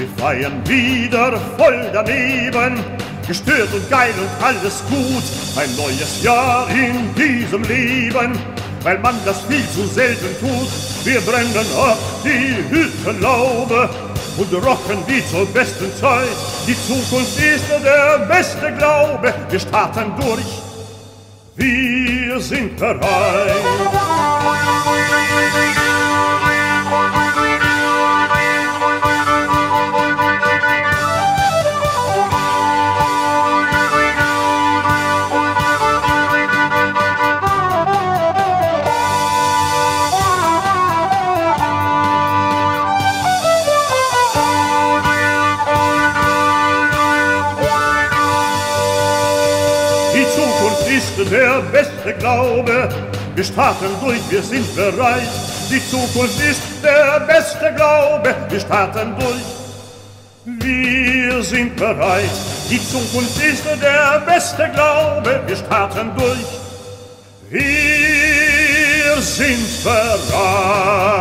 Wir feiern wieder voll daneben, gestört und geil und alles gut. Ein neues Jahr in diesem Leben, weil man das viel zu selten tut. Wir brennen ab die Hüttenlaube und rocken wie zur besten Zeit. Die Zukunft ist der beste Glaube, wir starten durch, wir sind bereit. Die Zukunft ist der beste Glaube, wir starten durch, wir sind bereit. Die Zukunft ist der beste Glaube, wir starten durch, wir sind bereit. Die Zukunft ist der beste Glaube, wir starten durch, wir sind bereit.